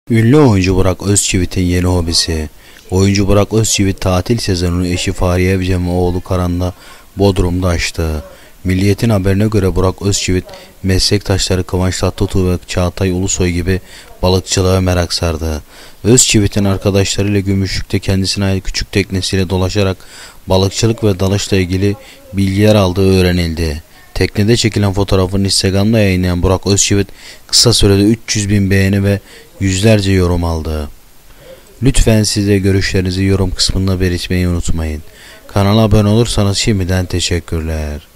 Ünlü oyuncu Burak Özçivit'in yeni hobisi. Oyuncu Burak Özçivit tatil sezonunu eşi Fahriye Evcen ve oğlu Karan'la Bodrum'da açtı. Milliyet'in haberine göre Burak Özçivit meslektaşları Kıvanç Tatlıtuğ ve Çağatay Ulusoy gibi balıkçılığa merak sardı. Özçivit'in arkadaşlarıyla Gümüşlük'te kendisine ait küçük teknesiyle dolaşarak balıkçılık ve dalışla ilgili bilgiler aldığı öğrenildi. Teknede çekilen fotoğrafını Instagram'da yayınlayan Burak Özçivit kısa sürede 300.000 beğeni ve yüzlerce yorum aldı. Lütfen siz de görüşlerinizi yorum kısmında belirtmeyi unutmayın. Kanala abone olursanız şimdiden teşekkürler.